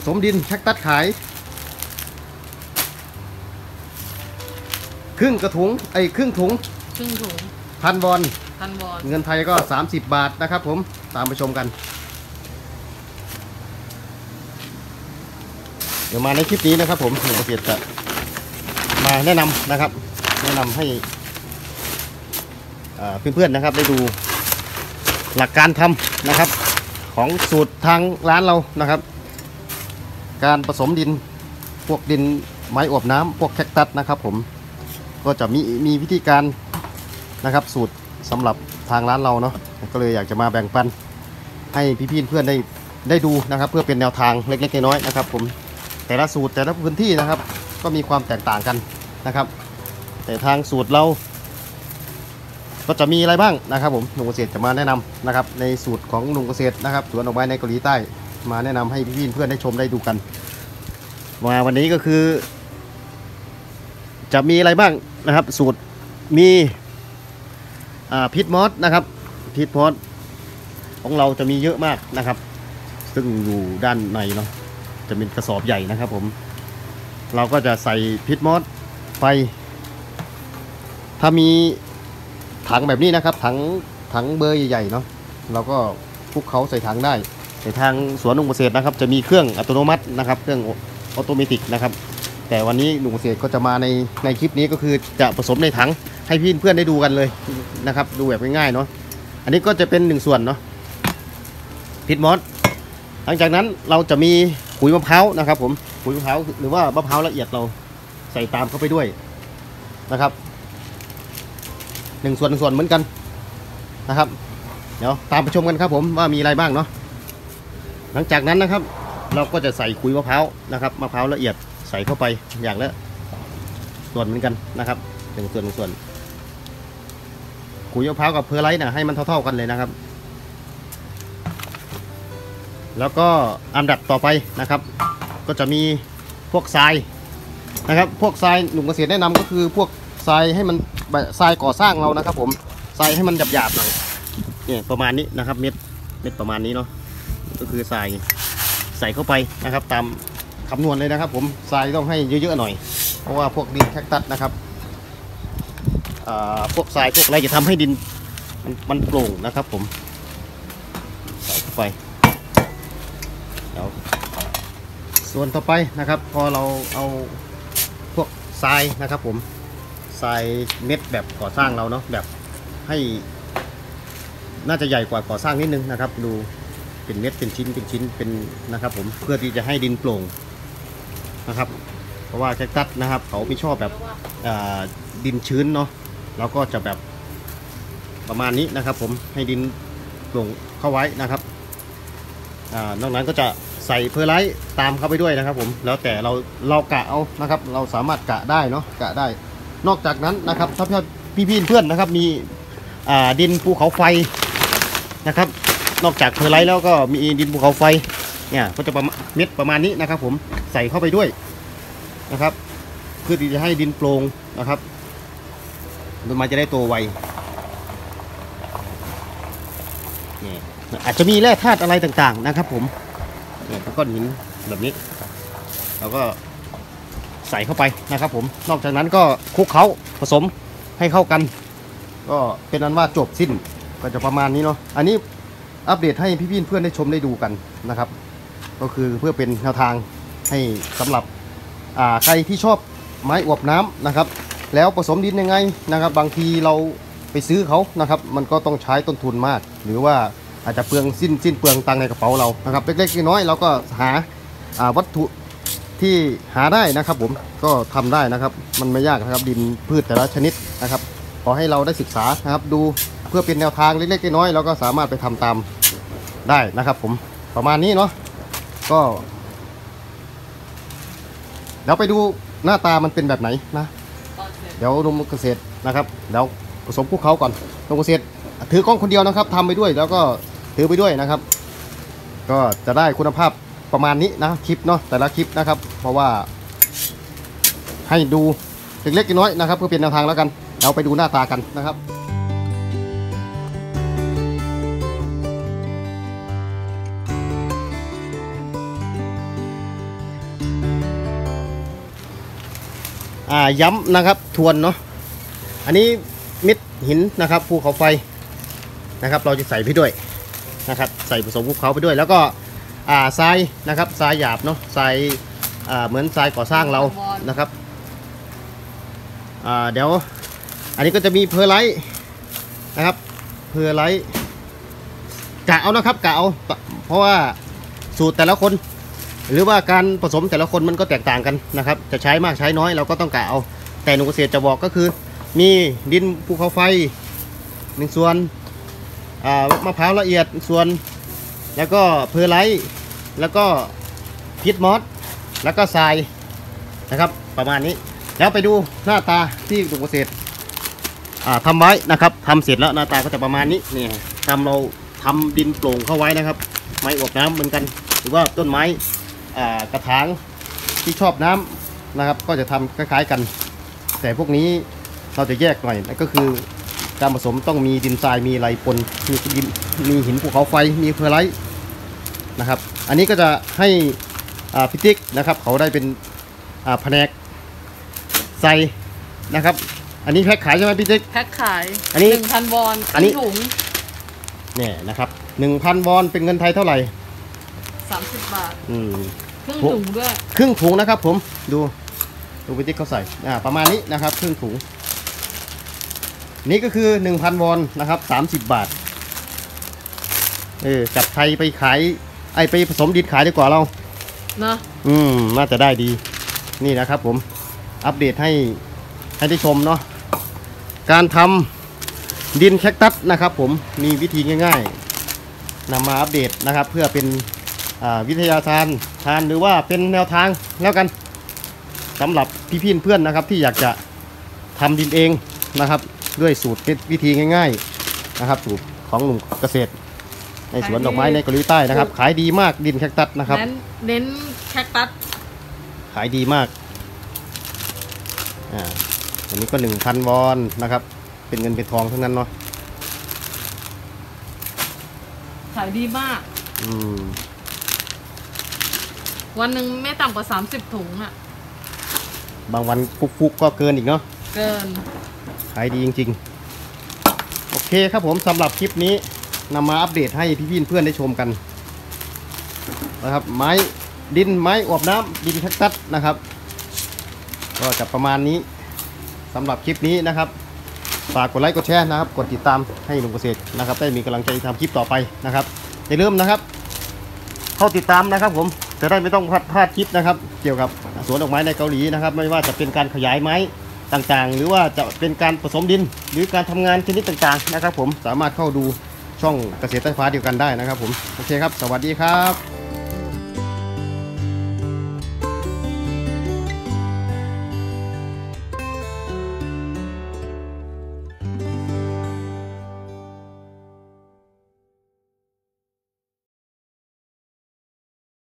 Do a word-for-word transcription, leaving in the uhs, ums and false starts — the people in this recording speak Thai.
สมดินแคคตัสขายครึ่งกระถุงไอ้ครึ่งถุงครึ่งถุงพันวอนพันวอนเงินไทยก็สามสิบบาทนะครับผมตามไปชมกันเดี๋ยวมาในคลิปนี้นะครับผมหนุ่มเกษตรจะมาแนะนำนะครับแนะนำให้เพื่อนๆนะครับได้ดูหลักการทำนะครับของสูตรทางร้านเรานะครับการผสมดินพวกดินไม้อวบน้ำพวกแคคตัสนะครับผมก็จะมีมีวิธีการนะครับสูตรสำหรับทางร้านเราเนาะก็เลยอยากจะมาแบ่งปันให้พี่ๆเพื่อนได้ได้ดูนะครับเพื่อเป็นแนวทางเล็กๆน้อยๆนะครับผมแต่ละสูตรแต่ละพื้นที่นะครับก็มีความแตกต่างกันนะครับแต่ทางสูตรเราก็จะมีอะไรบ้างนะครับผมหนุ่มเกษตรจะมาแนะนำนะครับในสูตรของหนุ่มเกษตรนะครับสวนดอกไม้ในเกาหลีใต้มาแนะนำให้พี่ๆเพื่อนได้ชมได้ดูกันมาวันนี้ก็คือจะมีอะไรบ้างนะครับสูตรมีพิษมอสนะครับพิษมอสของเราจะมีเยอะมากนะครับซึ่งอยู่ด้านในเนาะจะเป็นกระสอบใหญ่นะครับผมเราก็จะใส่พิษมอสไปถ้ามีถังแบบนี้นะครับถังถังเบอร์ใหญ่ๆเนาะเราก็คลุกเขาใส่ถังได้ในทางสวนหนุ่มเกษตรนะครับจะมีเครื่องอัตโนมัตินะครับเครื่องออโตเมติกนะครับแต่วันนี้หนุ่มเกษตรก็จะมาในในคลิปนี้ก็คือจะผสมในถังให้พี่เพื่อนได้ดูกันเลยนะครับดูแบบง่ายๆเนาะอันนี้ก็จะเป็นหนึ่งส่วนเนาะพิษมอสหลังจากนั้นเราจะมีขุยมะพร้าวนะครับผมขุยมะพร้าวหรือว่ามะพร้าวละเอียดเราใส่ตามเข้าไปด้วยนะครับหนึ่งส่วนหนึ่งส่วนเหมือนกันนะครับเดี๋ยวตามไปชมกันครับผมว่ามีอะไรบ้างเนาะหลังจากนั้นนะครับเราก็จะใส่ขุยมะพร้าวนะครับมะพร้าวละเอียดใส่เข้าไปอย่างละส่วนเหมือนกันนะครับหนึ่งส่วนหนึ่งส่วนขุยมะพร้าวกับเพอร์ไลท์นะให้มันเท่าๆกันเลยนะครับแล้วก็อันดับต่อไปนะครับก็จะมีพวกทรายนะครับพวกทรายหนุ่มเกษตรแนะนำก็คือพวกทรายให้มันทรายก่อสร้างเรานะครับผมทรายให้มันหยาบๆหน่อยเนี่ยประมาณนี้นะครับเม็ดเม็ดประมาณนี้เนาะก็คือทรายใส่เข้าไปนะครับตามคำนวณเลยนะครับผมทรายต้องให้เยอะๆหน่อยเพราะว่าพวกดินแคคตัสนะครับพวกทรายพวกอะไรจะทำให้ดินมันมันโปร่งนะครับผมใส่เข้าไปเดี๋ยวส่วนต่อไปนะครับพอเราเอาพวกทรายนะครับผมทรายเม็ดแบบก่อสร้างเราเนาะแบบให้น่าจะใหญ่กว่าก่อสร้างนิดนึงนะครับดูเป็นเม็ดเป็นชิ้นเป็นชิ้นเป็นนะครับผมเพื่อที่จะให้ดินโปร่งนะครับเพราะว่าแคคตัสนะครับเขาไม่ชอบแบบดินชื้นเนาะเราก็จะแบบประมาณนี้นะครับผมให้ดินโปร่งเข้าไว้นะครับนอกนั้นก็จะใส่เพอร์ไลท์ตามเข้าไปด้วยนะครับผมแล้วแต่เราเรากะเอานะครับเราสามารถกะได้เนาะกะได้นอกจากนั้นนะครับถ้าพี่พี่เพื่อนนะครับมีดินภูเขาไฟนะครับนอกจากเพอร์ไลท์แล้วก็มีดินภูเขาไฟเนี่ยก็จะประมาณเม็ดประมาณนี้นะครับผมใส่เข้าไปด้วยนะครับเพื่อที่จะให้ดินโปร่งนะครับมันจะได้โตไวเนี่ยอาจจะมีแร่ธาตุอะไรต่างๆนะครับผมเนี่ยก้อนหินแบบนี้เราก็ใส่เข้าไปนะครับผมนอกจากนั้นก็คลุกเคล้าผสมให้เข้ากันก็เป็นอันว่าจบสิ้นก็จะประมาณนี้เนาะอันนี้อัปเดตให้พี่ๆเพื่อนได้ชมได้ดูกันนะครับก็คือเพื่อเป็นแนวทางให้สำหรับใครที่ชอบไม้อวบน้ำนะครับแล้วผสมดินยังไงนะครับบางทีเราไปซื้อเขานะครับมันก็ต้องใช้ต้นทุนมากหรือว่าอาจจะเปลืองสิ้นสิ้นเปลืองตังในกระเป๋าเรานะครับเล็กๆน้อยๆเราก็หาวัตถุที่หาได้นะครับผมก็ทำได้นะครับมันไม่ยากนะครับดินพืชแต่ละชนิดนะครับขอให้เราได้ศึกษานะครับดูเพื่อเป็นแนวทางเล็กๆน้อยๆเราก็สามารถไปทำตามได้นะครับผมประมาณนี้เนาะก็เดี๋ยวไปดูหน้าตามันเป็นแบบไหนนะเดี๋ยวหนุ่มเกษตรนะครับเดี๋ยวผสมคลุกเคล้าก่อนหนุ่มเกษตรถือกล้องคนเดียวนะครับทำไปด้วยแล้วก็ถือไปด้วยนะครับก็จะได้คุณภาพประมาณนี้นะคลิปเนาะแต่ละคลิปนะครับเพราะว่าให้ดูเล็กๆน้อยๆนะครับเพื่อเป็นแนวทางแล้วกันเราไปดูหน้าตากันนะครับคอ่าย้ำนะครับทวนเนาะอันนี้เม็ดหินนะครับภูเขาไฟนะครับเราจะใส่ไปด้วยนะครับใส่ผสมภูเขาไปด้วยแล้วก็อ่าทรายนะครับทรายหยาบเนาะทรายอ่าเหมือนทรายก่อสร้างเรานะครับอ่าเดี๋ยวอันนี้ก็จะมีเพอร์ไลท์นะครับเพอร์ไลท์กะเอานะครับกะเอาเพราะว่าสูตรแต่ละคนหรือว่าการผสมแต่ละคนมันก็แตกต่างกันนะครับจะใช้มากใช้น้อยเราก็ต้องกะเอาแต่หนุ่มเกษตรจะบอกก็คือมีดินภูเขาไฟหนึ่งส่วนมะพร้าวละเอียดส่วนแล้วก็เพอร์ไลท์แล้วก็พิทมอสแล้วก็ทรายนะครับประมาณนี้แล้วไปดูหน้าตาที่หนุ่มเกษตรทำไว้นะครับทำเสร็จแล้วหน้าตาก็จะประมาณนี้เนี่ยทำเราทำดินโปร่งเข้าไว้นะครับไม้อวบน้ำเหมือนกันหรือว่าต้นไม้กระถางที่ชอบน้ำนะครับก็จะทำคล้ายๆกันแต่พวกนี้เราจะแยกหน่อยนั่นก็คือการผสมต้องมีดินทรายมีไรปนมีดินมีหินภูเขาไฟมีเพอร์ไลท์นะครับอันนี้ก็จะให้พิติกนะครับเขาได้เป็นแผนกใส่นะครับอันนี้แพ็คขายใช่ไหมพิติกแพ็คขายอันนี้หนึ่งพันวอนอันนี้ถุงเนี่ยนะครับหนึ่งพันวอนเป็นเงินไทยเท่าไหร่สามสิบบาทอืมครึ่งถุงด้วยครึ่งถุงนะครับผมดูดูพิติกเขาใส่อ่าประมาณนี้นะครับครึ่งถุงนี่ก็คือ หนึ่งพัน วอนนะครับสามสิบบาทเออจับไทยไปขายไอไปผสมดินขายดีกว่าเราเนาะอืมน่าจะได้ดีนี่นะครับผมอัปเดตให้ให้ได้ชมเนาะการทำดินแคคตัสนะครับผมมีวิธีง่ายๆนำมาอัปเดตนะครับเพื่อเป็นวิทยาทานทานหรือว่าเป็นแนวทางแล้วกันสำหรับพี่ๆเพื่อนนะครับที่อยากจะทำดินเองนะครับด้วยสูตรวิธีง่ายๆนะครับสูตรของหนุ่มเกษตรในสวนดอกไม้ในเกาหลีใต้นะครับขายดีมากดินแคคตัสนะครับเน้นแคคตัสขายดีมากอ่าอันนี้ก็หนึ่งพันวอนนะครับเป็นเงินเป็นทองทั้งนั้นเนาะขายดีมากอืมวันหนึ่งไม่ต่ำกว่าสามสิบถุงอ่ะบางวันฟุกๆก็เกินอีกเนาะเกินขายดีจริงๆโอเคครับผมสำหรับคลิปนี้นำมาอัปเดตให้พี่ๆเพื่อนได้ชมกันนะครับไม้ดินไม้อวบน้ำดินแคคตัสนะครับก็จะประมาณนี้สำหรับคลิปนี้นะครับฝากกดไลค์กดแชร์นะครับกดติดตามให้หนุ่มเกษตรนะครับได้มีกำลังใจทำคลิปต่อไปนะครับอย่าลืมนะครับเข้าติดตามนะครับผมจะได้ไม่ต้องพลาดพลาดคลิปนะครับเกี่ยวกับสวนดอกไม้ในเกาหลีนะครับไม่ว่าจะเป็นการขยายไม้ต่างๆหรือว่าจะเป็นการผสมดินหรือการทำงานชนิดต่างๆนะครับผมสามารถเข้าดูช่องเกษตรใต้ฟ้าเดียวกันได้นะครับผมโอเคครับสวัสดีครับ